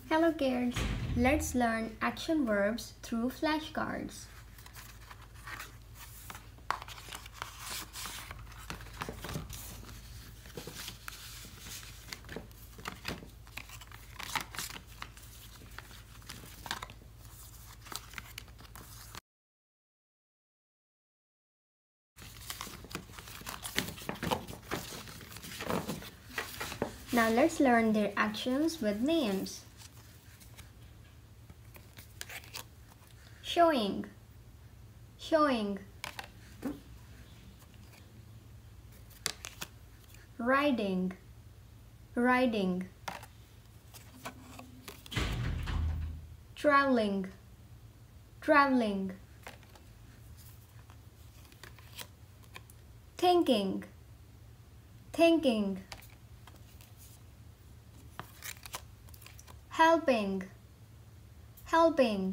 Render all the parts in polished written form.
Hello kids, let's learn action verbs through flashcards. Now let's learn their actions with names. Showing, showing. Riding, riding. Traveling, traveling. Thinking, thinking. Helping, helping.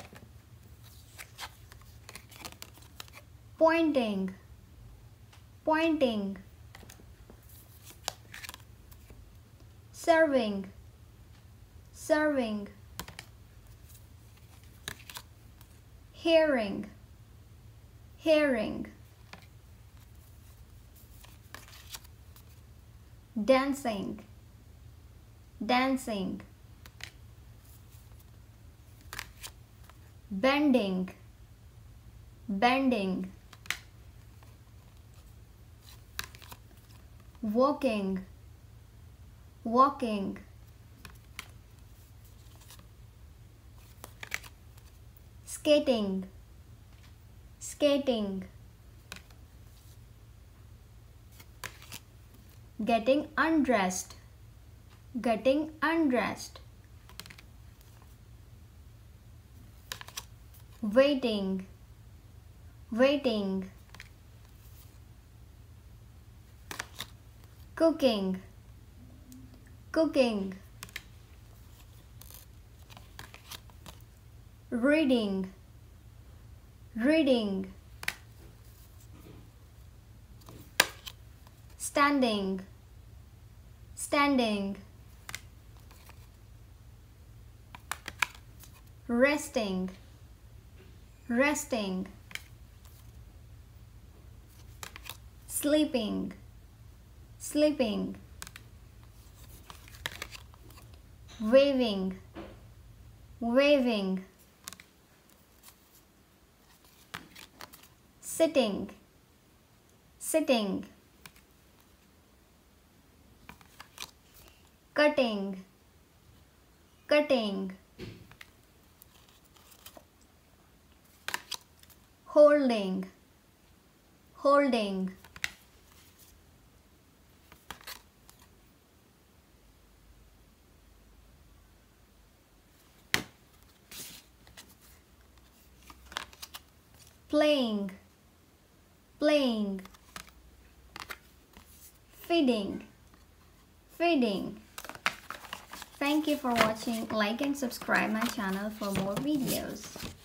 Pointing, pointing. Serving, serving. Hearing, hearing. Dancing, dancing. Bending, bending. Walking, walking. Skating, skating. Getting undressed, getting undressed. Waiting, waiting. Cooking, cooking. Reading, reading. Standing, standing. Resting, resting. Sleeping, sleeping. Waving, waving. Sitting, sitting. Cutting, cutting. Holding, holding. Playing, playing. Feeding, feeding. Thank you for watching. Like and subscribe my channel for more videos.